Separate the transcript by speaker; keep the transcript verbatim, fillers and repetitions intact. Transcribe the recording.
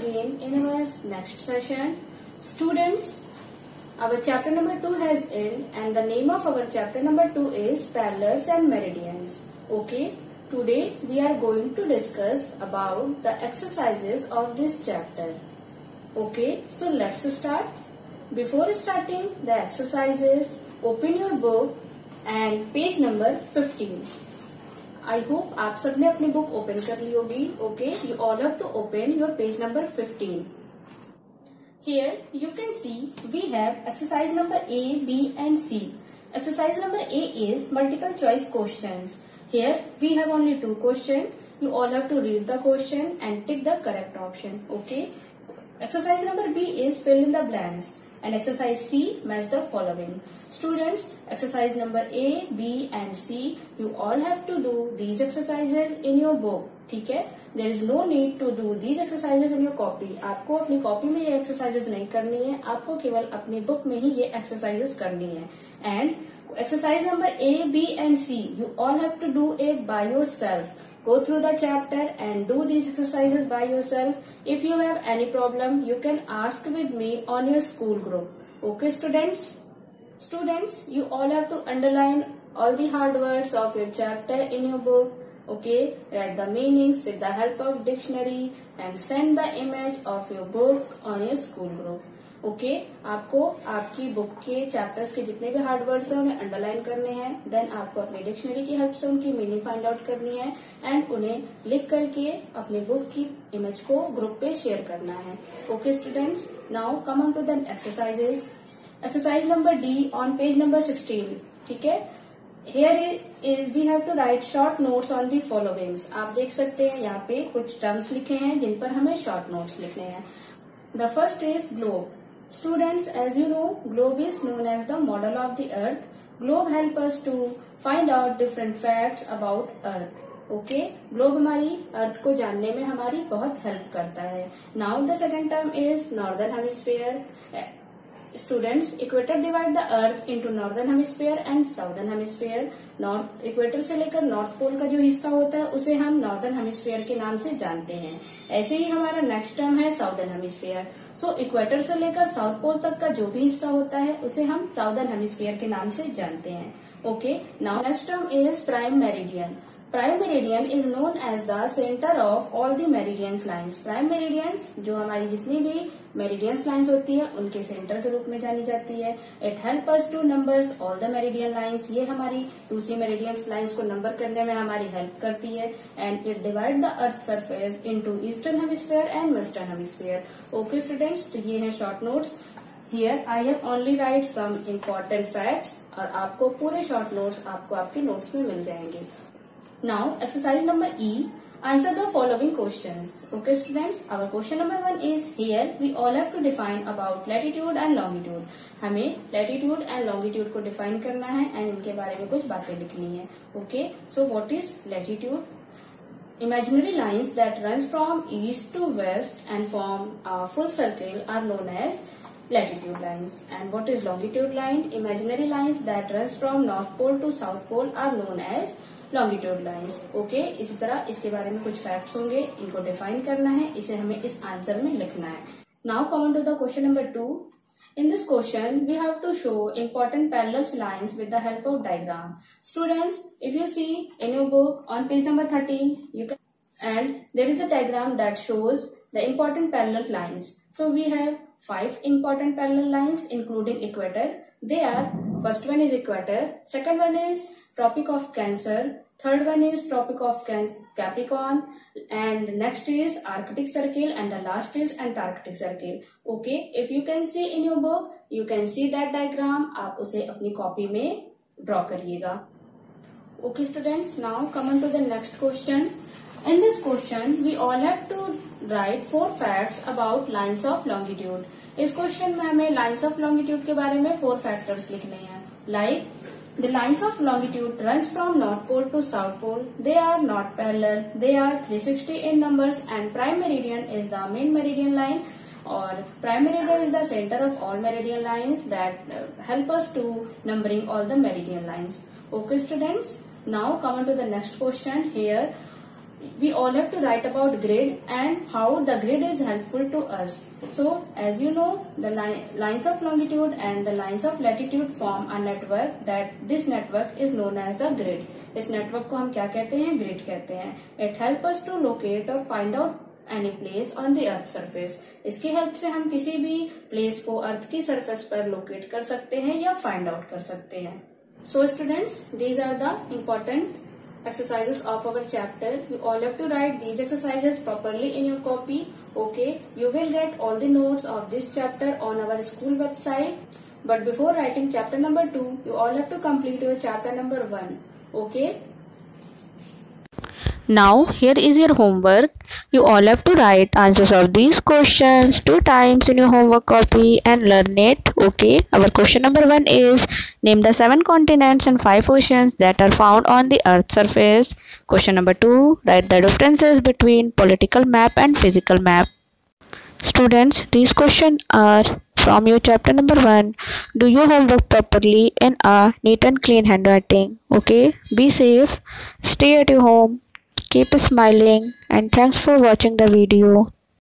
Speaker 1: again in our next session. Students, our chapter number two has ended and the name of our chapter number two is Parallels and Meridians. Okay, today we are going to discuss about the exercises of this chapter. Okay, so let's start. Before starting the exercises, open your book and page number fifteen. I hope आप सबने अपनी book open कर ली होगी. Okay, you all have to open your page number fifteen. Here you can see we have exercise number A, B and C. Exercise number A is multiple choice questions. Here we have only two questions. You all have to read the question and tick the correct option. Okay. Exercise number B is fill in the blanks. And exercise C, match the following. Students, exercise number A, B and C, you all have to do these exercises in your book. ठीक है? There is no need to do these exercises in your copy. आपको अपनी copy में ये exercises नहीं करनी है. आपको केवल अपनी बुक में ही ये exercises करनी है. And exercise number A, B and C, you all have to do it by yourself. Go through the chapter and do these exercises by yourself. If you have any problem, you can ask with me on your school group. Okay, students? Students, you all have to underline all the hard words of your chapter in your book. Okay, write the meanings with the help of dictionary and send the image of your book on your school group. Okay okay, आपको आपकी book के chapters के जितने भी hard words हैं उन्हें underline करने हैं. देन आपको अपनी डिक्शनरी की हेल्प से उनकी मीनिंग फाइंड आउट करनी है एंड उन्हें लिख करके अपनी बुक की इमेज को ग्रुप पे शेयर करना है. Okay students, now come on to the exercises. Exercise number D on page number sixteen. ठीक है, here is we have to write short notes on the followings. आप देख सकते हैं यहाँ पे कुछ टर्म्स लिखे हैं जिन पर हमें शॉर्ट नोट्स लिखने हैं. The first is globe. Students, as you know, globe is known as the model of the earth. Globe help us to find out different facts about earth. Okay, globe हमारी अर्थ को जानने में हमारी बहुत help करता है. Now the second term is northern hemisphere. Students, equator divide the earth into northern hemisphere and southern hemisphere. North equator से लेकर नॉर्थ पोल का जो हिस्सा होता है उसे हम नॉर्दर्न हेमिस्फीयर के नाम से जानते हैं. ऐसे ही हमारा नेक्स्ट टर्म है साउदर्न हेमिस्फीयर. सो इक्वेटर से लेकर साउथ पोल तक का जो भी हिस्सा होता है उसे हम साउदर्न हेमिस्फीयर के नाम से जानते हैं. Okay, now next term is prime meridian. Prime meridian is known as the centre of all the meridians lines. Prime meridians जो हमारी जितनी भी मेरिडियंस लाइन्स होती है उनके सेंटर के रूप में जानी जाती है. It help us to numbers all the meridian lines. ये हमारी दूसरी मेरिडियंस लाइन्स को नंबर करने में हमारी हेल्प करती है. And it divide the earth surface into eastern hemisphere and western hemisphere. Okay students, तो ये है short notes. Here I have only write some important facts और आपको पूरे शॉर्ट नोट्स आपको आपके नोट्स में मिल जाएंगे. Now, exercise number E. Answer the following questions. Okay, students. Our question number one is here. We all have to define about latitude and longitude. हमें latitude and longitude को define करना है and इनके बारे में कुछ बातें लिखनी है. Okay. So, what is latitude? Imaginary lines that runs from east to west and form a full circle are known as latitude lines. And what is longitude line? Imaginary lines that runs from north pole to south pole are known as longitude lines. Okay, इसी तरह इसके बारे में कुछ facts होंगे, इनको define करना है, इसे हमें इस आंसर में लिखना है. Now come on to the question number two. In this question, we have to show important parallel lines with the help of diagram. Students, if you see in your book on page number thirteen, you can, and there is a diagram that shows the important parallel lines. So we have five important parallel lines including equator. They are, first one is equator, second one is Tropic of Cancer, third one is Tropic of Capricorn, and next is Arctic Circle, and the last is Antarctic Circle. Okay, if you can see in your book, you can see that diagram. आप उसे अपनी copy में draw करिएगा. Okay students, now come on to the next question. In this question, we all have to write four facts about lines of longitude. इस question में हमें lines of longitude के बारे में फोर फैक्टर्स लिखने हैं. Like the lines of longitude runs from north pole to south pole. They are not parallel. They are three hundred sixty in numbers and prime meridian is the main meridian line, or prime meridian is the center of all meridian lines that uh, help us to numbering all the meridian lines. Okay students, now come on to the next question. Here we all have to write about grid and how the grid is helpful to us. So as you know, the li lines of longitude and the lines of latitude form a network. That this network is known as the grid. इस network को हम क्या कहते हैं? Grid कहते हैं. It helps us to locate or find out any place on the earth surface. इसकी help से हम किसी भी प्लेस को अर्थ की सरफेस पर लोकेट कर सकते हैं या फाइंड आउट कर सकते हैं. So students, these are the important exercises of our chapter. You all have to write these exercises properly in your copy. Okay, you will get all the notes of this chapter on our school website. But before writing chapter number two, you all have to complete your chapter number one. Okay.
Speaker 2: Now here is your homework. You all have to write answers of these questions two times in your homework copy and learn it. Okay. Our question number one is, name the seven continents and five oceans that are found on the earth's surface. Question number two, write the differences between political map and physical map. Students, these questions are from your chapter number one. Do your homework properly in a neat and clean handwriting. Okay. Be safe. Stay at your home. Keep smiling, and thanks for watching the video.